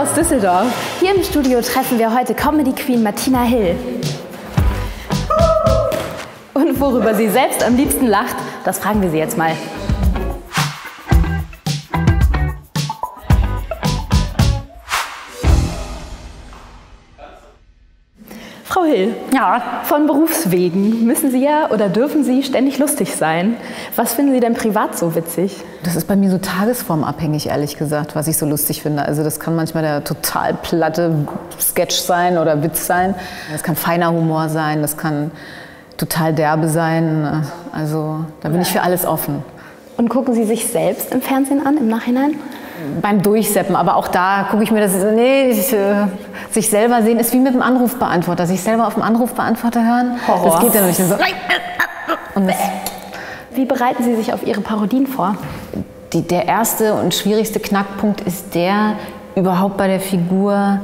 aus Düsseldorf. Hier im Studio treffen wir heute Comedy Queen Martina Hill. Und worüber sie selbst am liebsten lacht, das fragen wir sie jetzt mal. Frau Hill, ja, von Berufswegen müssen Sie ja oder dürfen Sie ständig lustig sein. Was finden Sie denn privat so witzig? Das ist bei mir so tagesformabhängig, ehrlich gesagt, was ich so lustig finde. Also das kann manchmal der total platte Sketch sein oder Witz sein. Das kann feiner Humor sein, das kann total derbe sein. Also da bin ich für alles offen. Und gucken Sie sich selbst im Fernsehen an, im Nachhinein? Beim Durchseppen, aber auch da gucke ich mir das, sich selber sehen ist wie mit dem Anrufbeantworter. Sich selber auf dem Anrufbeantworter hören, Horror. Das geht ja nicht so. Und Wie bereiten Sie sich auf Ihre Parodien vor? Der erste und schwierigste Knackpunkt ist der, überhaupt bei der Figur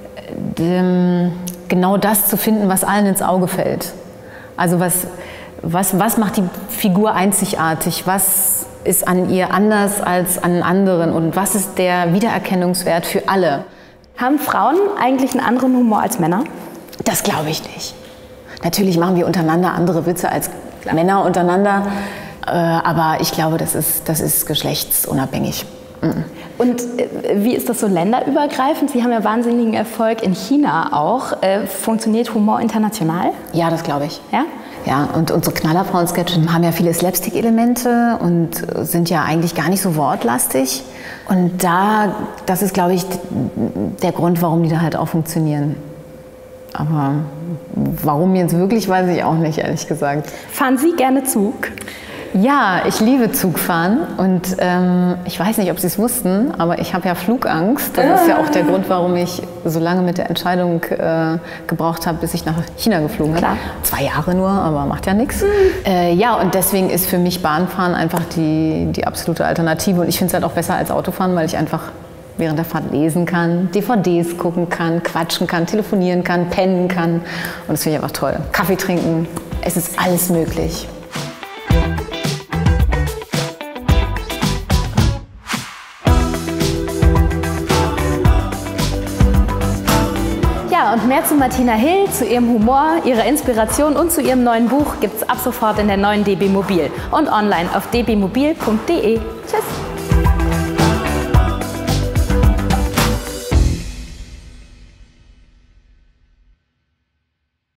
genau das zu finden, was allen ins Auge fällt. Also was macht die Figur einzigartig? Was ist an ihr anders als an anderen? Und was ist der Wiedererkennungswert für alle? Haben Frauen eigentlich einen anderen Humor als Männer? Das glaube ich nicht. Natürlich machen wir untereinander andere Witze als Männer untereinander, aber ich glaube, das ist geschlechtsunabhängig. Und wie ist das so länderübergreifend? Sie haben ja wahnsinnigen Erfolg in China auch. Funktioniert Humor international? Ja, das glaube ich. Ja? Ja, und unsere Knallerfrauen-Sketche haben ja viele Slapstick-Elemente und sind ja eigentlich gar nicht so wortlastig. Und das ist, glaube ich, der Grund, warum die da halt auch funktionieren. Aber warum jetzt wirklich, weiß ich auch nicht, ehrlich gesagt. Fahren Sie gerne Zug? Ja, ich liebe Zugfahren und ich weiß nicht, ob Sie es wussten, aber ich habe ja Flugangst. Das ist ja auch der Grund, warum ich so lange mit der Entscheidung gebraucht habe, bis ich nach China geflogen bin. 2 Jahre nur, aber macht ja nichts. Ja, und deswegen ist für mich Bahnfahren einfach die absolute Alternative. Und ich finde es halt auch besser als Autofahren, weil ich einfach während der Fahrt lesen kann, DVDs gucken kann, quatschen kann, telefonieren kann, pennen kann. Und das finde ich einfach toll. Kaffee trinken, es ist alles möglich. Und mehr zu Martina Hill, zu ihrem Humor, ihrer Inspiration und zu ihrem neuen Buch gibt's ab sofort in der neuen DB Mobil und online auf dbmobil.de. Tschüss!